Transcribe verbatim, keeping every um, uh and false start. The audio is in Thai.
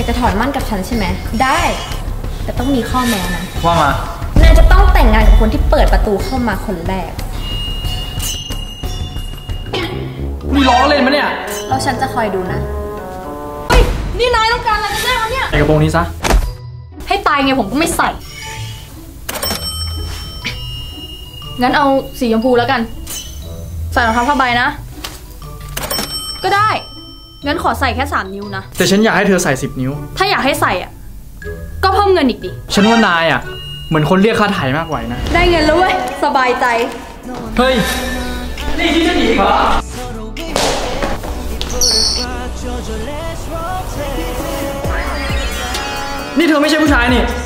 ากจะถอนมั่นกับฉันใช่ไหมได้แต่ต้องมีข้อแม้นะว่ามานายจะต้องแต่งงานกับคนที่เปิดประตูเข้ามาคนแรกนี่ล้อเล่นมั้ยเนี่ยแล้วฉันจะคอยดูนะเฮ้ยนี่นายต้องการอะไรกันแน่วะเนี่ยใส่กระโปรงนี้ซะให้ตายไงผมก็ไม่ใส่งั้นเอาสีชมพูแล้วกันใส่รองเท้าผ้าใบนะก็ได้งั้นขอใส่แค่สามนิ้วนะแต่ฉันอยากให้เธอใส่สิบนิ้วถ้าอยากให้ใส่อ่ะก็เพิ่มเงินอีกดิฉันว่านายอ่ะเหมือนคนเรียกค่าถ่ายมากกว่านะได้เงินแล้วเว้ยสบายใจเฮ้ยนี่ที่จะหนีเหรอนี่เธอไม่ใช่ผู้ชายนี่